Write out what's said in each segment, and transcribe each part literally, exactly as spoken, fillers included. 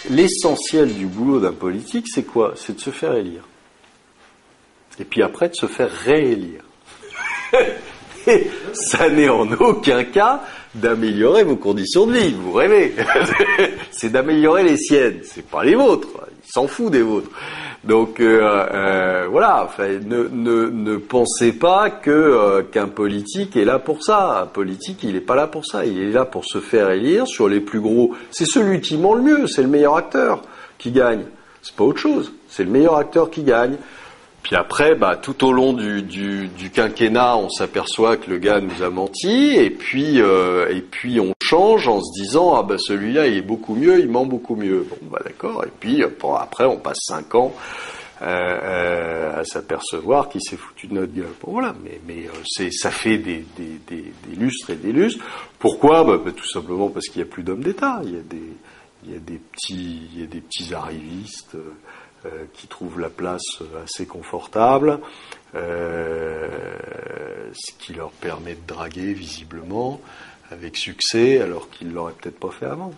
l'essentiel du boulot d'un politique, c'est quoi? C'est de se faire élire. Et puis après, de se faire réélire. Et ça n'est en aucun cas d'améliorer vos conditions de vie. Vous rêvez. C'est d'améliorer les siennes. C'est pas les vôtres. Il s'en fout des vôtres. Donc euh, euh, voilà, enfin, ne, ne, ne pensez pas que euh, qu'un politique est là pour ça. Un politique, il n'est pas là pour ça. Il est là pour se faire élire sur les plus gros. C'est celui qui ment le mieux, c'est le meilleur acteur qui gagne. C'est pas autre chose. C'est le meilleur acteur qui gagne. Puis après, bah, tout au long du, du, du quinquennat, on s'aperçoit que le gars nous a menti, et puis, euh, et puis on change en se disant, ah bah celui-là il est beaucoup mieux, il ment beaucoup mieux. Bon bah d'accord. Et puis bon, après, on passe cinq ans euh, euh, à s'apercevoir qu'il s'est foutu de notre gueule. Bon voilà, mais, mais euh, c'est, ça fait des, des, des, des lustres et des lustres. Pourquoi? Bah, bah, tout simplement parce qu'il n'y a plus d'hommes d'État. Il y a des, il y a des petits, il y a des petits arrivistes. Euh, Euh, qui trouvent la place assez confortable, euh, ce qui leur permet de draguer visiblement avec succès, alors qu'ils ne l'auraient peut-être pas fait avant.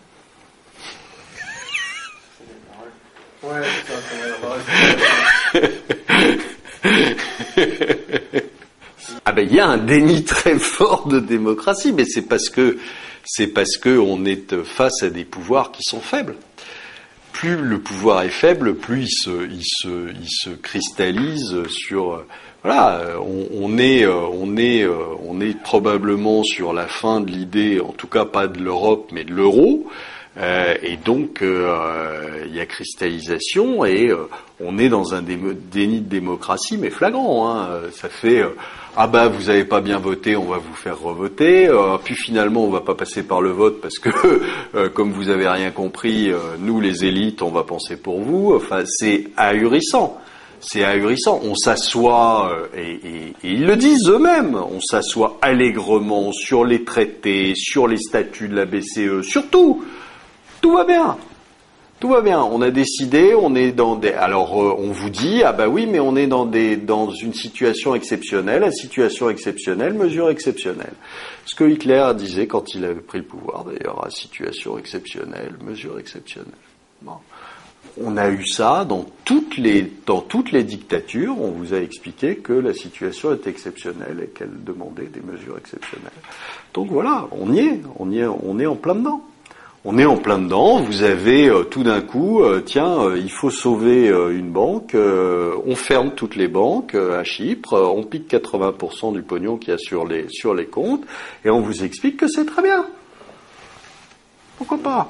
Ouais, c'est ça, ah ben il y a un déni très fort de démocratie, mais c'est parce que c'est parce que on est face à des pouvoirs qui sont faibles. Plus le pouvoir est faible, plus il se, il se, il se cristallise sur. Voilà, on, on est, on est, on est probablement sur la fin de l'idée, en tout cas pas de l'Europe, mais de l'euro. Euh, et donc, euh, il y a cristallisation et euh, on est dans un déni de démocratie, mais flagrant. Hein. Ça fait euh, ah bah vous avez pas bien voté, on va vous faire revoter. Euh, puis finalement, on va pas passer par le vote parce que euh, comme vous avez rien compris, euh, nous les élites, on va penser pour vous. Enfin, c'est ahurissant. C'est ahurissant. On s'assoit, euh, et, et, et ils le disent eux-mêmes, on s'assoit allègrement sur les traités, sur les statuts de la B C E, sur tout. Tout va bien. Tout va bien. On a décidé, on est dans des... Alors, euh, on vous dit, ah bah oui, mais on est dans des dans une situation exceptionnelle. La situation exceptionnelle, mesure exceptionnelle. Ce que Hitler disait quand il avait pris le pouvoir, d'ailleurs, à situation exceptionnelle, mesure exceptionnelle. Bon. On a eu ça dans toutes les dans toutes les dictatures. On vous a expliqué que la situation était exceptionnelle et qu'elle demandait des mesures exceptionnelles. Donc voilà, on y est, on y est, on est en plein dedans. On est en plein dedans, vous avez euh, tout d'un coup, euh, tiens, euh, il faut sauver euh, une banque, euh, on ferme toutes les banques euh, à Chypre, euh, on pique quatre-vingts pour cent du pognon qu'il y a sur les, sur les comptes, et on vous explique que c'est très bien. Pourquoi pas?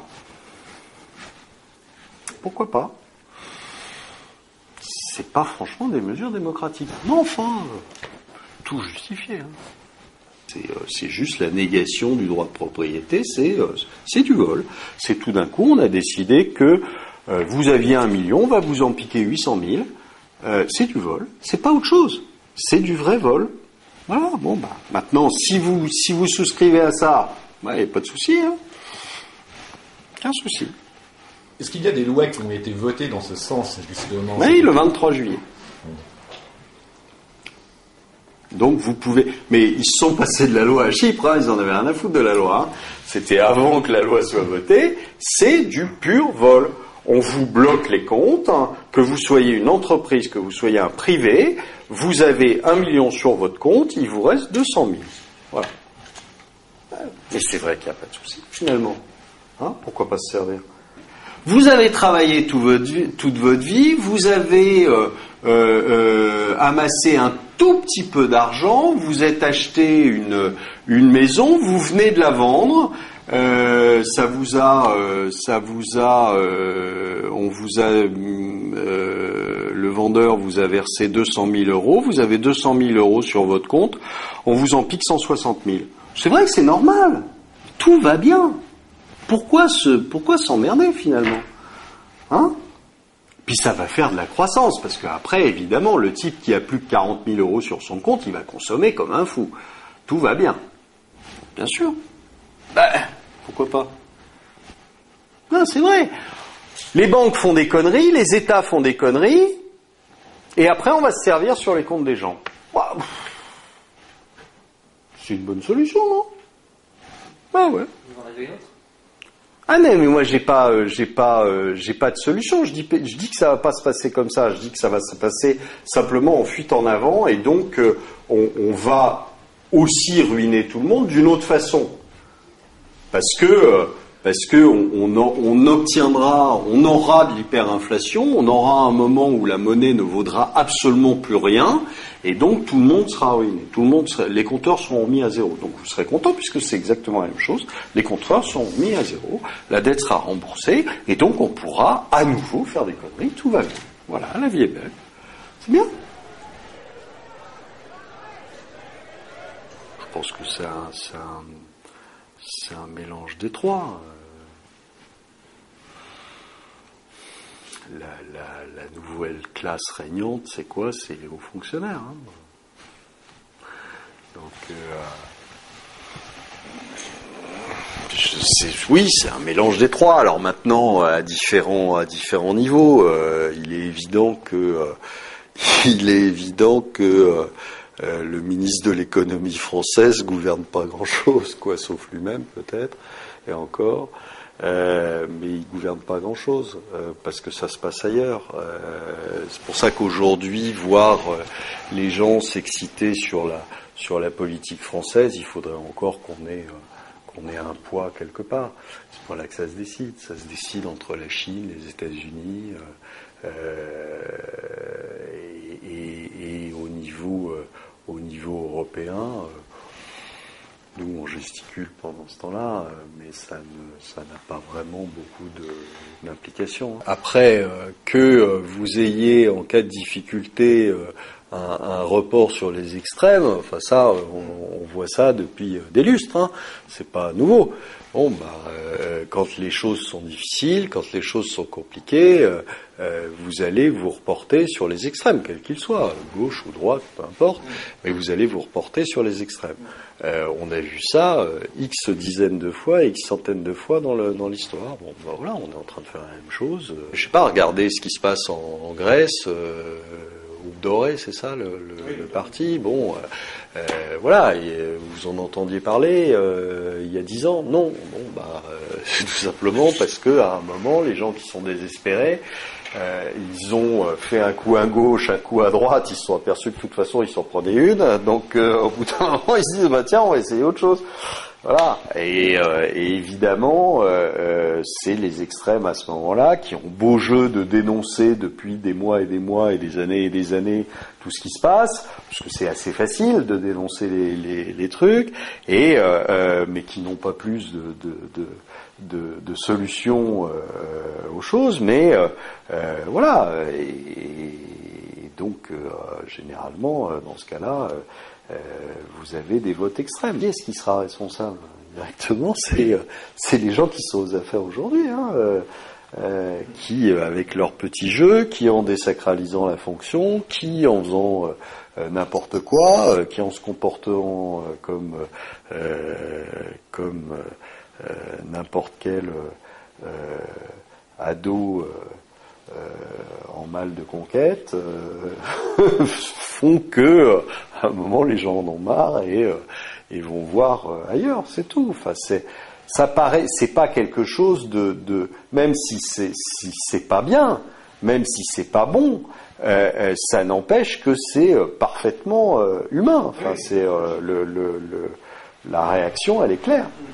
Pourquoi pas? C'est pas franchement des mesures démocratiques. Mais enfin, euh, tout justifié, hein. C'est, euh, c'est juste la négation du droit de propriété, c'est, euh, c'est du vol. C'est tout d'un coup, on a décidé que euh, vous aviez un million, on va vous en piquer huit cent mille. Euh, c'est du vol, c'est pas autre chose. C'est du vrai vol. Voilà, bon, bah, maintenant, si vous, si vous souscrivez à ça, il n'y a pas de souci, hein. Aucun souci. Est-ce qu'il y a des lois qui ont été votées dans ce sens, justement? Oui, le vingt-trois juillet. Donc vous pouvez... Mais ils se sont passés de la loi à Chypre, hein, ils en avaient rien à foutre de la loi. Hein. C'était avant que la loi soit votée. C'est du pur vol. On vous bloque les comptes, hein, que vous soyez une entreprise, que vous soyez un privé, vous avez un million sur votre compte, il vous reste deux cent mille. Voilà. Et c'est vrai qu'il n'y a pas de souci, finalement. Hein, pourquoi pas se servir? Vous avez travaillé tout votre vie, toute votre vie, vous avez euh, euh, euh, amassé un tout petit peu d'argent, vous êtes acheté une, une maison, vous venez de la vendre, euh, ça vous a, euh, ça vous a, euh, on vous a, euh, le vendeur vous a versé deux cent mille euros, vous avez deux cent mille euros sur votre compte, on vous en pique cent soixante mille. C'est vrai que c'est normal, tout va bien. Pourquoi se, pourquoi s'emmerder finalement, hein? Puis ça va faire de la croissance, parce qu'après, évidemment, le type qui a plus que quarante mille euros sur son compte, il va consommer comme un fou. Tout va bien. Bien sûr. Ben, pourquoi pas? Non, c'est vrai. Les banques font des conneries, les États font des conneries, et après on va se servir sur les comptes des gens. Waouh. C'est une bonne solution, non? Ah ouais. Vous en avez une autre? Ah non, mais moi j'ai pas, euh, j'ai pas, euh, j'ai pas de solution. Je dis, je dis que ça va pas se passer comme ça. Je dis que ça va se passer simplement en fuite en avant, et donc euh, on, on va aussi ruiner tout le monde d'une autre façon, parce que euh, parce que on, on, on obtiendra, on aura de l'hyperinflation, on aura un moment où la monnaie ne vaudra absolument plus rien, et donc tout le monde sera ruiné. Tout le monde sera, les compteurs seront mis à zéro. Donc vous serez content puisque c'est exactement la même chose. Les compteurs seront mis à zéro, la dette sera remboursée, et donc on pourra à nouveau faire des conneries. Tout va bien. Voilà, la vie est belle. C'est bien. Je pense que c'est un, c'est un, c'est un mélange des trois. La, la, la nouvelle classe régnante, c'est quoi? C'est les hauts fonctionnaires. Hein. Donc, euh, je sais, oui, c'est un mélange des trois. Alors maintenant, à différents, à différents niveaux, euh, il est évident que, euh, il est évident que euh, euh, le ministre de l'économie française gouverne pas grand-chose, quoi, sauf lui-même peut-être, et encore. Euh, mais il gouverne pas grand-chose euh, parce que ça se passe ailleurs. Euh, c'est pour ça qu'aujourd'hui, voir euh, les gens s'exciter sur la sur la politique française, il faudrait encore qu'on ait euh, qu'on ait un poids quelque part. C'est pas là que ça se décide. Ça se décide entre la Chine, les États-Unis euh, euh, et, et, et au niveau euh, au niveau européen. Euh, Nous, on gesticule pendant ce temps-là, mais ça ne, ça n'a pas vraiment beaucoup de, d'implications. Après, euh, que euh, vous ayez, en cas de difficulté, euh, un, un report sur les extrêmes, enfin ça, on, on voit ça depuis des lustres, hein. C'est pas nouveau. Bon, bah, euh, quand les choses sont difficiles, quand les choses sont compliquées, euh, euh, vous allez vous reporter sur les extrêmes, quels qu'ils soient, gauche ou droite, peu importe, mais vous allez vous reporter sur les extrêmes. Euh, on a vu ça euh, X dizaines de fois, X centaines de fois dans, le, dans l'histoire. Bon, ben voilà, on est en train de faire la même chose. Euh, je sais pas, regardez ce qui se passe en, en Grèce, euh, ou Doré, c'est ça, le, le, oui, le parti. Bon, euh, euh, voilà, et, euh, vous en entendiez parler euh, il y a dix ans. Non, bon, bah, euh, tout simplement parce que à un moment, les gens qui sont désespérés, Euh, ils ont fait un coup à gauche, un coup à droite, ils se sont aperçus que de toute façon ils s'en prenaient une, donc euh, au bout d'un moment ils se disent bah tiens on va essayer autre chose. Voilà. Et, euh, et évidemment euh, euh, c'est les extrêmes à ce moment-là qui ont beau jeu de dénoncer depuis des mois et des mois et des années et des années tout ce qui se passe, parce que c'est assez facile de dénoncer les, les, les trucs, et euh, euh, mais qui n'ont pas plus de, de, de De, de solutions euh, aux choses, mais euh, euh, voilà. Et, et donc, euh, généralement, euh, dans ce cas-là, euh, vous avez des votes extrêmes. Qui est-ce qui sera responsable directement? C'est, euh, c'est les gens qui sont aux affaires aujourd'hui, hein, euh, euh, qui, avec leur petit jeu, qui en désacralisant la fonction, qui en faisant euh, n'importe quoi, euh, qui en se comportant euh, comme euh, comme euh, Euh, n'importe quel euh, ado euh, euh, en mal de conquête euh, font que euh, à un moment les gens en ont marre et, euh, et vont voir euh, ailleurs, c'est tout. Enfin, c'est ça paraît, c'est pas quelque chose de, de même si c'est si c'est pas bien, même si c'est pas bon, euh, euh, ça n'empêche que c'est euh, parfaitement euh, humain. Enfin, c'est euh, le, le, le la réaction, elle est claire.